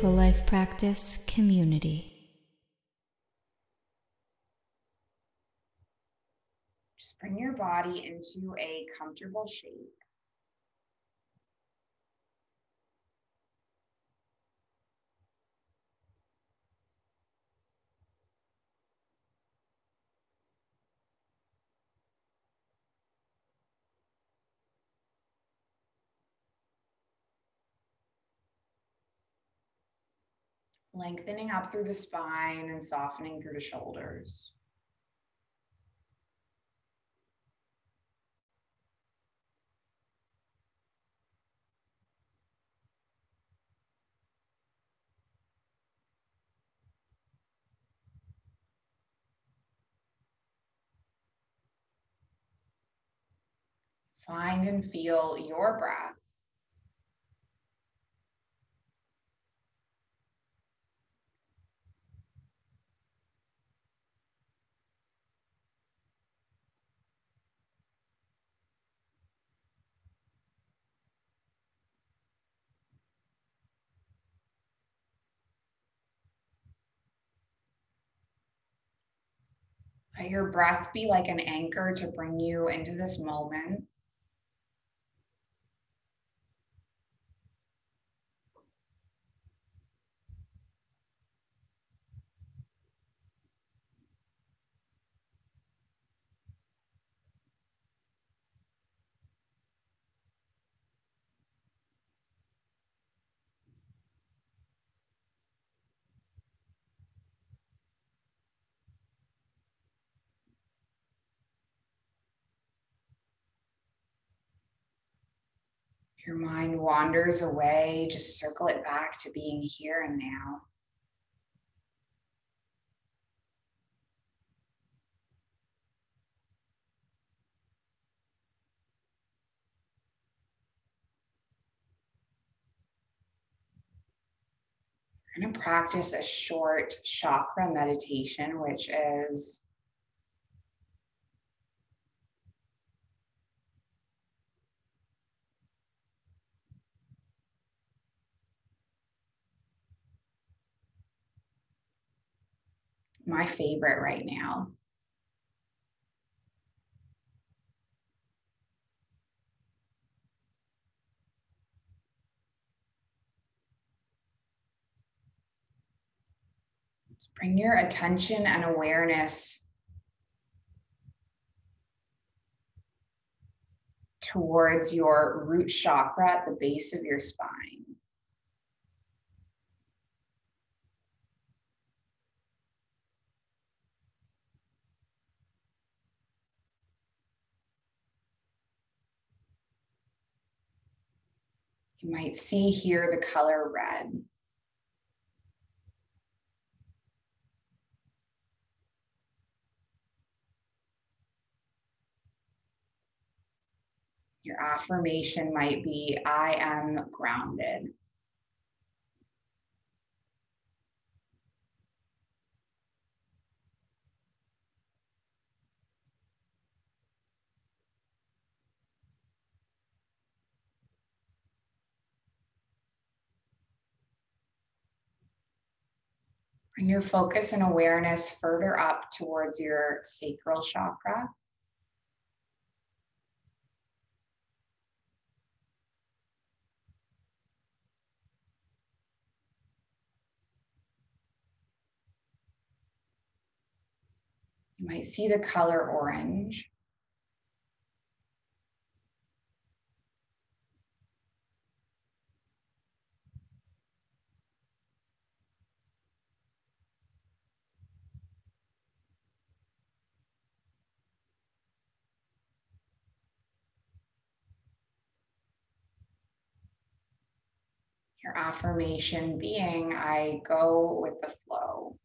Mindful Life Practice community. Just bring your body into a comfortable shape. Lengthening up through the spine and softening through the shoulders. Find and feel your breath. Let your breath be like an anchor to bring you into this moment. If your mind wanders away, just circle it back to being here and now. We're going to practice a short chakra meditation, which is my favorite right now. Let's bring your attention and awareness towards your root chakra at the base of your spine. You might see here the color red. Your affirmation might be, I am grounded. Bring your focus and awareness further up towards your sacral chakra. You might see the color orange. Your affirmation being, I go with the flow.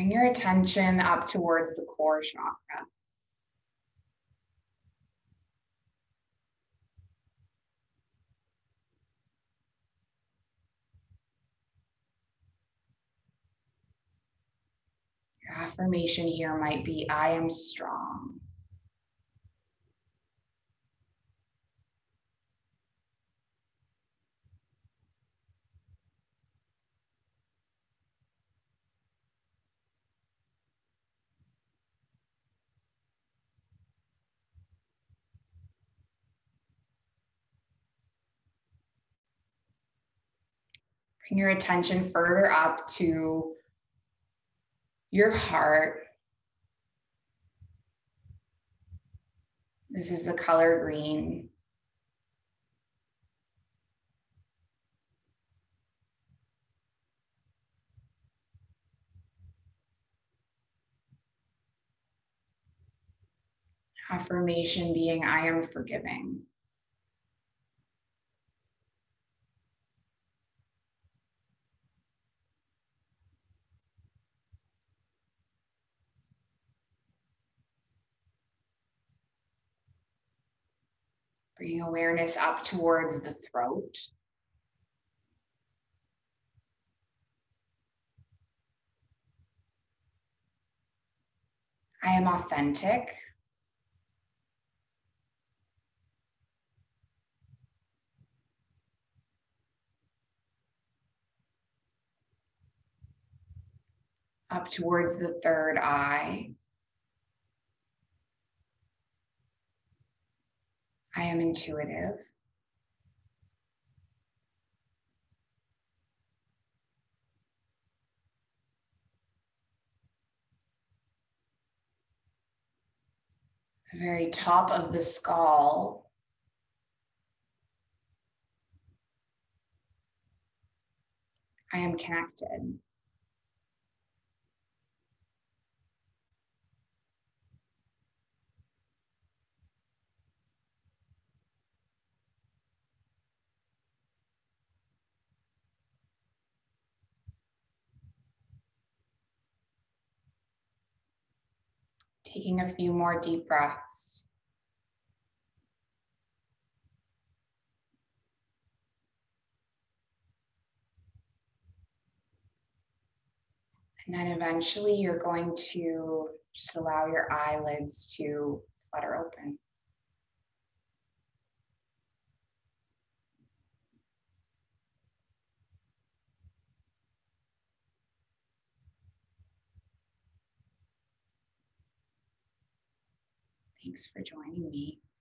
Bring your attention up towards the core chakra. Your affirmation here might be, I am strong. Bring your attention further up to your heart. This is the color green. Affirmation being, I am forgiving. Bringing awareness up towards the throat. I am authentic. Up towards the third eye. I am intuitive. The very top of the skull. I am connected. Taking a few more deep breaths. And then eventually you're going to just allow your eyelids to flutter open. Thanks for joining me.